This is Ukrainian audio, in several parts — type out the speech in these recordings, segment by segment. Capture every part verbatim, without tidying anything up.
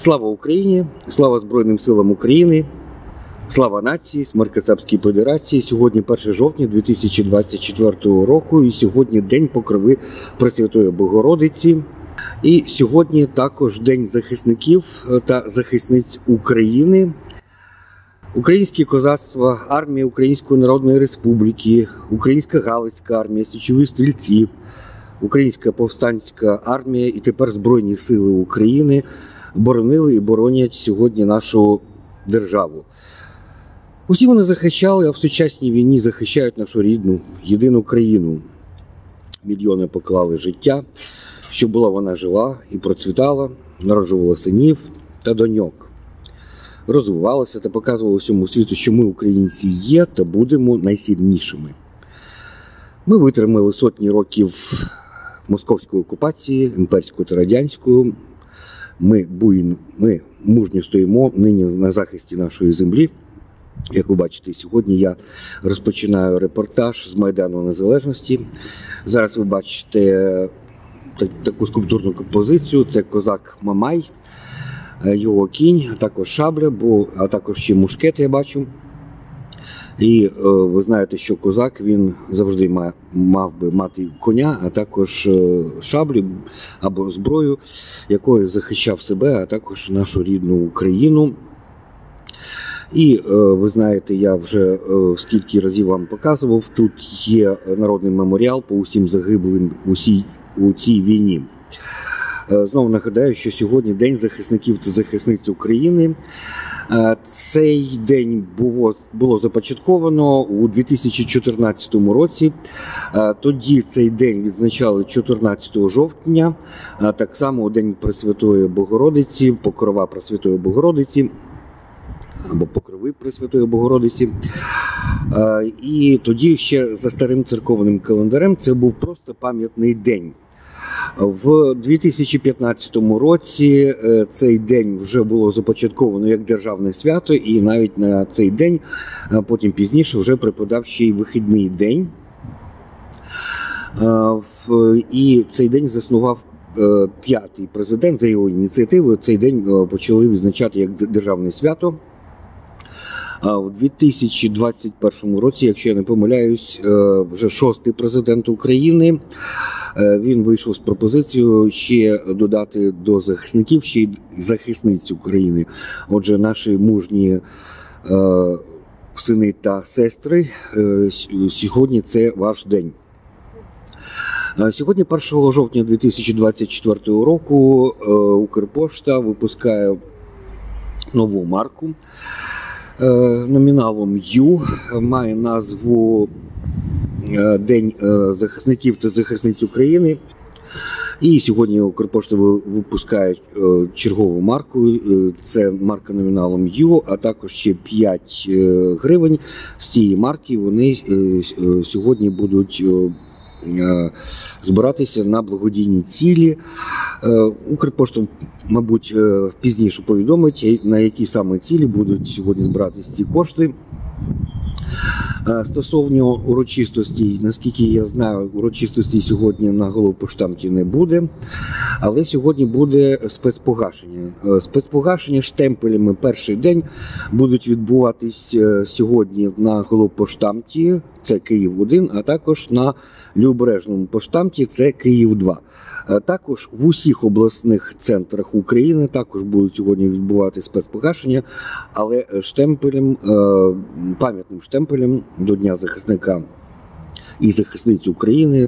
Слава Україні! Слава Збройним силам України! Слава нації! Смерть Кацапській Федерації! Сьогодні перше жовтня дві тисячі двадцять четвертого року і сьогодні День Покрови Пресвятої Богородиці. І сьогодні також День захисників та захисниць України. Українське козацтво, армія Української Народної Республіки, Українська Галицька армія, Січові стрільці, Українська повстанська армія і тепер Збройні сили України боронили і боронять сьогодні нашу державу. Усі вони захищали, а в сучасній війні захищають нашу рідну, єдину країну. Мільйони поклали життя, щоб була вона жива і процвітала, народжувала синів та доньок. Розвивалася та показувала всьому світу, що ми, українці, є та будемо найсильнішими. Ми витримали сотні років московської окупації, імперської та радянської. Ми, буйно, ми мужньо стоїмо нині на захисті нашої землі. Як ви бачите, сьогодні я розпочинаю репортаж з Майдану Незалежності. Зараз ви бачите таку скульптурну композицію. Це козак Мамай, його кінь, а також шабля, а також ще мушкет я бачу. І е, ви знаєте, що козак, він завжди мав, мав би мати коня, а також е, шаблю або зброю, якою захищав себе, а також нашу рідну Україну. І е, ви знаєте, я вже е, скільки разів вам показував, тут є народний меморіал по усім загиблим у, сій, у цій війні. Е, знову нагадаю, що сьогодні День захисників та захисниць України. Цей день було, було започатковано у дві тисячі чотирнадцятому році. Тоді цей день відзначали чотирнадцятого жовтня, так само у День Пресвятої Богородиці, Покрова Пресвятої Богородиці, або Покрови Пресвятої Богородиці. І тоді ще за старим церковним календарем це був просто пам'ятний день. В дві тисячі п'ятнадцятому році цей день вже було започатковано як державне свято, і навіть на цей день, потім пізніше, вже припадав ще й вихідний день. І цей день заснував п'ятий президент за його ініціативою. Цей день почали відзначати як державне свято. У дві тисячі двадцять першому році, якщо я не помиляюсь, вже шостий президент України, він вийшов з пропозицією ще додати до захисників ще й захисниць України. Отже, наші мужні сини та сестри, сьогодні це ваш день. Сьогодні, першого жовтня дві тисячі двадцять четвертого року, Укрпошта випускає нову марку номіналом Ю, має назву День захисників та захисниць України. І сьогодні Укрпошта випускає чергову марку, це марка номіналом Ю, а також ще п'ять гривень з цієї марки вони сьогодні будуть збиратися на благодійні цілі. Укрпошта, мабуть, пізніше повідомить, на які саме цілі будуть сьогодні збиратися ці кошти. Стосовно урочистостей, наскільки я знаю, урочистостей сьогодні на головпоштамті не буде, але сьогодні буде спецпогашення. Спецпогашення штемпелями перший день будуть відбуватись сьогодні на головпоштамті, це Київ один, а також на Лівобережному поштамті, це Київ два. Також в усіх обласних центрах України також будуть сьогодні відбувати спецпогашення, але штемпелем, пам'ятним штемпелем до Дня захисника і захисниць України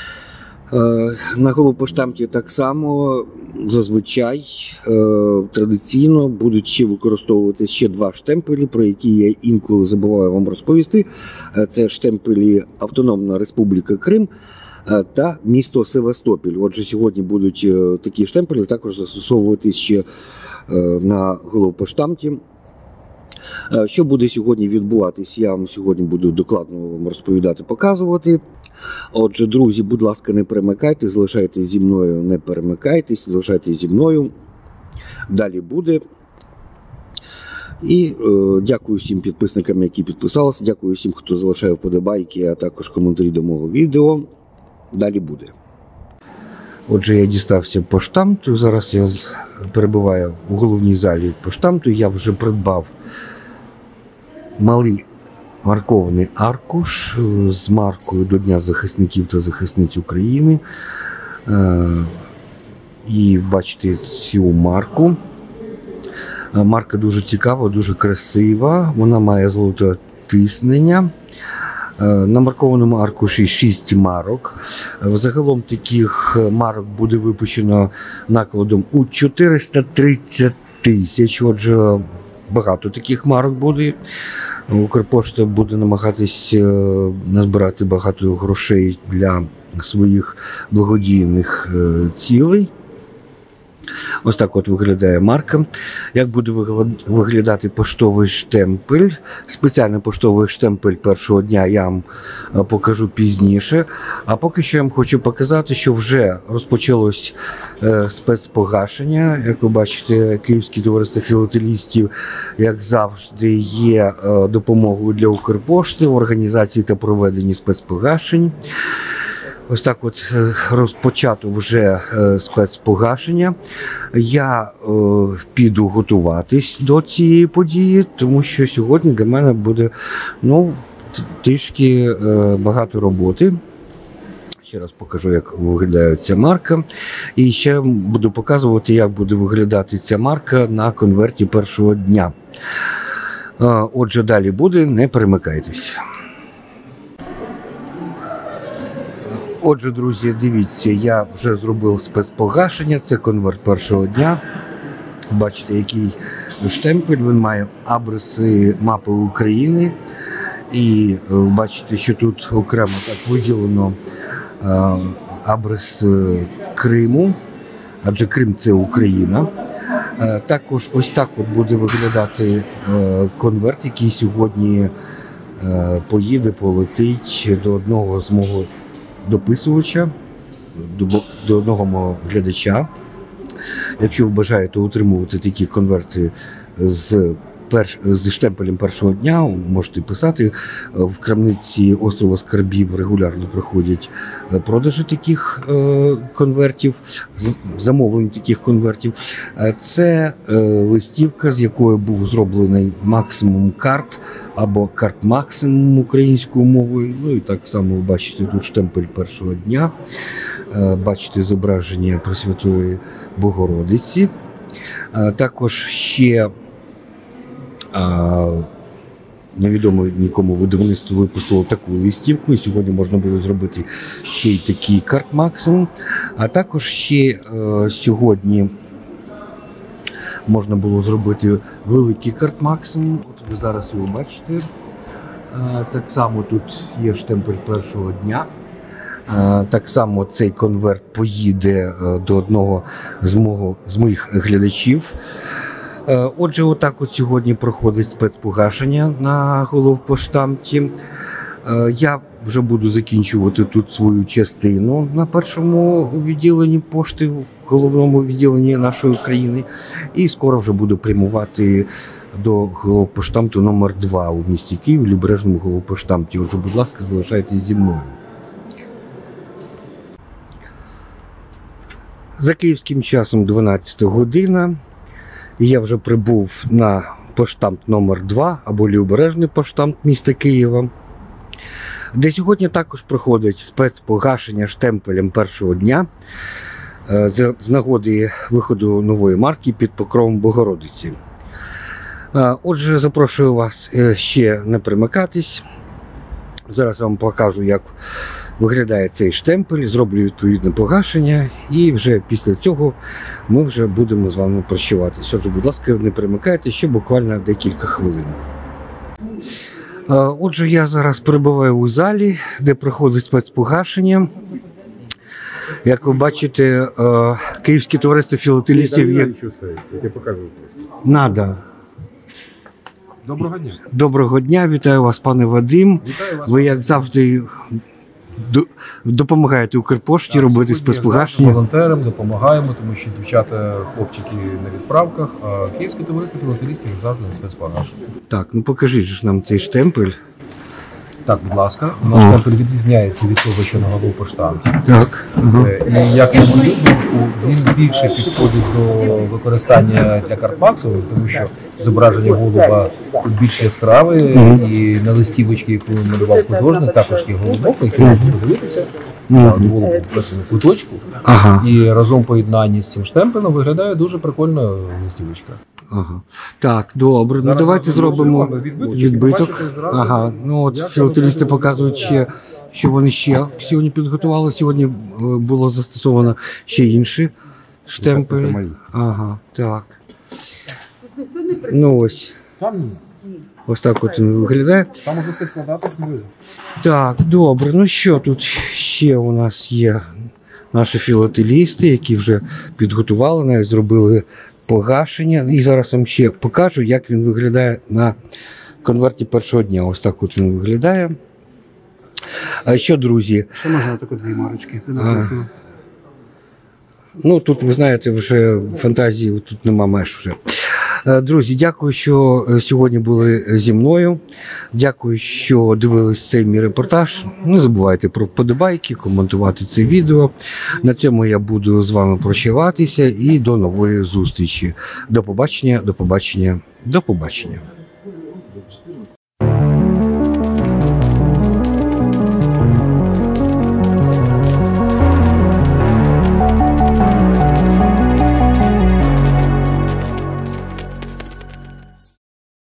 на головпоштамті так само зазвичай традиційно будуть ще використовувати ще два штемпелі, про які я інколи забуваю вам розповісти. Це штемпелі Автономна Республіка Крим та місто Севастополь. Отже, сьогодні будуть такі штемпелі також застосовуватись ще на головпоштамті. Що буде сьогодні відбуватись, я вам сьогодні буду докладно вам розповідати, показувати. Отже, друзі, будь ласка, не перемикайтесь, залишайтесь зі мною, не перемикайтесь, залишайтесь зі мною. Далі буде. І е, дякую всім підписникам, які підписалися, дякую всім, хто залишає вподобайки, а також коментарі до мого відео. Далі буде. Отже, я дістався поштамту. Зараз я перебуваю в головній залі поштамту. Я вже придбав малий маркований аркуш з маркою до Дня захисників та захисниць України. І бачите цю марку. Марка дуже цікава, дуже красива. Вона має золоте тиснення. На маркованому аркуші шість марок. Загалом таких марок буде випущено накладом у чотириста тридцять тисяч. Отже, багато таких марок буде. Укрпошта буде намагатись назбирати багато грошей для своїх благодійних цілей. Ось так от виглядає марка. Як буде виглядати поштовий штемпель? Спеціальний поштовий штемпель першого дня я вам покажу пізніше. А поки що я вам хочу показати, що вже розпочалось спецпогашення. Як ви бачите, Київське товариство філателістів, як завжди, є допомогою для Укрпошти в організації та проведенні спецпогашень. Ось так от розпочато вже спецпогашення. Я е, піду готуватись до цієї події, тому що сьогодні для мене буде ну, трішки е, багато роботи. Ще раз покажу, як виглядає ця марка. І ще буду показувати, як буде виглядати ця марка на конверті першого дня. Е, отже, далі буде, не перемикайтесь. Отже, друзі, дивіться, я вже зробив спецпогашення, це конверт першого дня. Бачите, який штемпель, він має абреси мапи України. І бачите, що тут окремо так виділено абрес Криму, адже Крим – це Україна. Також ось так от буде виглядати конверт, який сьогодні поїде, полетить до одного з мого дописувача, до, до одного мого глядача. Якщо ви бажаєте отримувати такі конверти з, перш, з штемпелем першого дня, можете писати. В крамниці Острова Скарбів регулярно проходять продажі таких е, конвертів, замовлень таких конвертів. Це е, листівка, з якої був зроблений максимум карт, або карт максимум українською мовою. Ну і так само ви бачите тут штемпель першого дня. Бачите зображення Пресвятої Богородиці. Також ще невідоме нікому видавництво випустило таку листівку, і сьогодні можна було зробити ще й такий карт максимум. А також ще сьогодні можна було зробити великий карт максимум. От ви зараз його бачите. Так само тут є штемпель першого дня. Так само цей конверт поїде до одного з, мого, з моїх глядачів. Отже, отак от сьогодні проходить спецпогашення на головпоштамті. Я вже буду закінчувати тут свою частину на першому відділенні пошти, в головному відділенні нашої країни. І скоро вже буду прямувати до головпоштамту номер два у місті Київ, Лівобережному головпоштамті. Отже, будь ласка, залишайтесь зі мною. За київським часом дванадцята година. Я вже прибув на поштамт номер два або Лівобережний поштамт міста Києва, де сьогодні також проходить спецпогашення штемпелем першого дня з нагоди виходу нової марки під покровом Богородиці. Отже, запрошую вас ще не перемикатись. Зараз я вам покажу, як виглядає цей штемпель, зроблю відповідне погашення, і вже після цього ми вже будемо з вами прощаватися. Отже, будь ласка, не перемикайте, ще буквально декілька хвилин. Отже, я зараз перебуваю у залі, де проходить спецпогашення. Як ви бачите, Київське товариство філателістів є... Надо. Доброго дня. Доброго дня, вітаю вас, пане Вадим. Вітаю вас. Ви, як завжди, допомагаєте Укрпошті Так, робити сьогодні спецпогашення. Волонтерам допомагаємо, тому що дівчата, хлопчики на відправках, а Київське товариство філателістів завжди на спецпогашення. Так, ну покажіть ж нам цей штемпель. Так, будь ласка, наш Ага. штемпель відрізняється від того, що на голопоштамті. Так. Ага. Е, І як на мою думку, він більше підходить до використання для Карпаксових, тому що зображення голуба тут більш яскраве, Мгм. і на листівочці, яку малював художник, також є голубок, якщо можна подивитися, Мгм. от голуб вписаний в куточку. Ага. І разом поєднанні з цим штемпелем виглядає дуже прикольно листівочка. Ага. Так, добре. Ну Зараз давайте разом зробимо зробимо відбиток, відбиток. побачите зразу, Ага. Ну от як філателісти воно показують ще, що вони ще сьогодні підготували. Сьогодні е, було застосовано ще інші штемпелі. Ага, так. Ну ось. Там ні. Ось так от він виглядає. Там може все складатись знизу. Так, добре. Ну що тут ще у нас є наші філателісти, які вже підготували, навіть зробили погашення. І зараз вам ще покажу, як він виглядає на конверті першого дня. Ось так от він виглядає. А що, друзі? Ще можна тако дві марочки, де написано. Ну, тут, ви знаєте, вже фантазії, тут нема меж вже. Е, Друзі, дякую, що е, сьогодні були зі мною. Дякую, що дивились цей мій репортаж. Не забувайте про вподобайки, коментувати це відео. На цьому я буду з вами прощаватися і до нової зустрічі. До побачення, до побачення, до побачення.